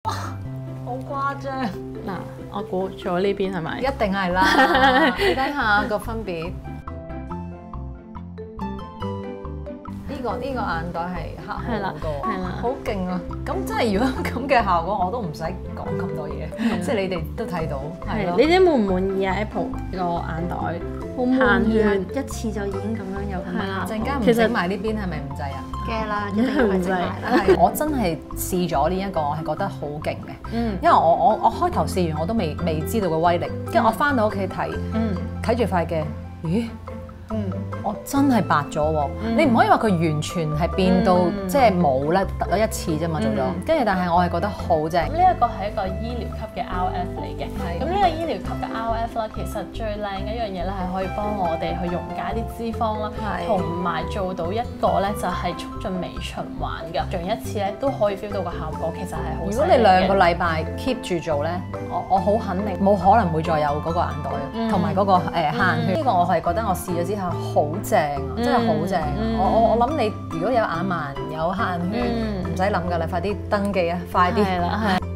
好誇張。 嗱，我估咗呢邊係咪？ 一定係啦，你睇下個分別。呢個眼袋係黑係啦好多， 係啦好勁啊！咁真係如果咁嘅效果，我都唔使講咁多嘢，即係你哋都睇到，係咯。 你哋滿唔滿意啊 Apple 個眼袋？ 好滿意啊！ 限一次就已經咁樣有咁嘅效果。 陣間唔其實整埋呢邊係咪唔制啊？ 嘅啦，一定要係整埋啦。 係我真係試咗呢一個，我係覺得好勁嘅。因為我開頭試完我都未知道個威力，跟住我翻到屋企睇，睇住塊鏡，咦？我真係白咗喎！你唔可以話佢完全係變到即係冇咧，得咗一次啫嘛做咗，跟住但係我係覺得好正。 咁呢一個係一個醫療級嘅 RF 嚟嘅。咁呢個醫療級嘅 RF 啦，其實最靚嘅一樣嘢咧係可以幫我哋去溶解啲脂肪啦，同埋做到一個咧就係促進微循環㗎。做完一次咧都可以 feel 到個效果，其實係好。 如果你2個禮拜 keep 住做咧，我好肯定冇可能會再有嗰個眼袋同埋嗰個黑眼圈。呢個我係覺得我試咗之後好正啊，真係好正啊！我諗你如果有眼盲有黑眼圈，唔使諗㗎啦，快啲登記啊，快啲！ 係啦，係。